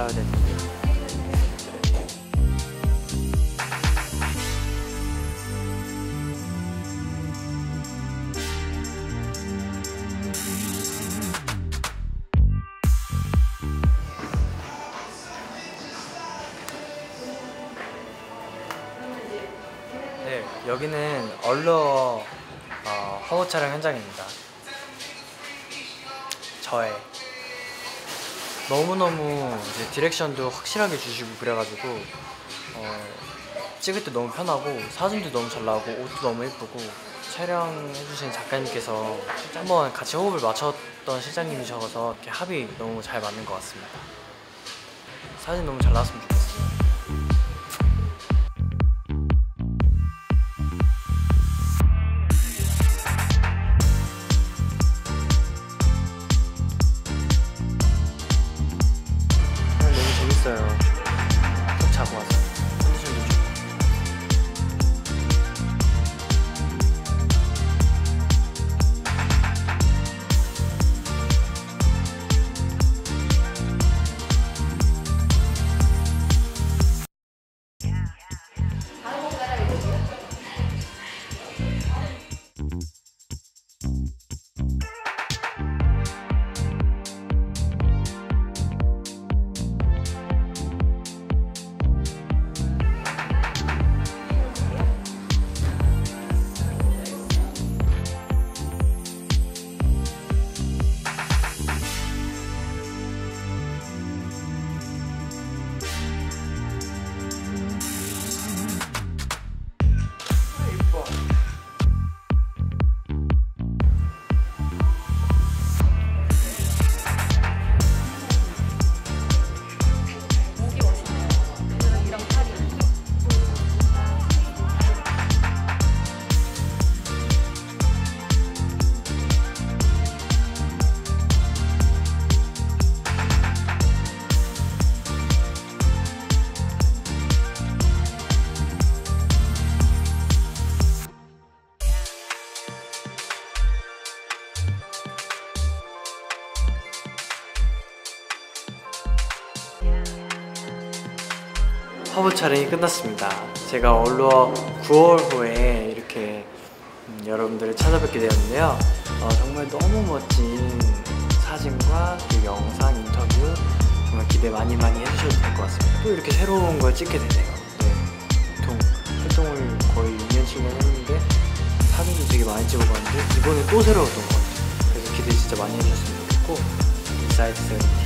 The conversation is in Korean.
가야 될 텐데. 네, 여기는 얼러 화보 촬영 현장입니다. 저의 너무너무 이제 디렉션도 확실하게 주시고 그래가지고 찍을 때 너무 편하고 사진도 너무 잘 나오고 옷도 너무 예쁘고 촬영해주신 작가님께서 한번 같이 호흡을 맞췄던 실장님이셔서 이렇게 합이 너무 잘 맞는 것 같습니다. 사진 너무 잘 나왔으면 좋겠어요. 푹 자고 와서 컨디션도 좋고. 화보 촬영이 끝났습니다. 제가 얼러 9월호에 이렇게 여러분들을 찾아뵙게 되었는데요. 정말 너무 멋진 사진과 그 영상, 인터뷰 정말 기대 많이 해주셔도 될 것 같습니다. 또 이렇게 새로운 걸 찍게 되네요. 네, 보통 활동을 거의 2년치만 했는데 사진도 되게 많이 찍어봤는데 이번에 또 새로웠던 것 같아요. 그래서 기대 진짜 많이 해주셨으면 좋겠고 인사이드 세븐틴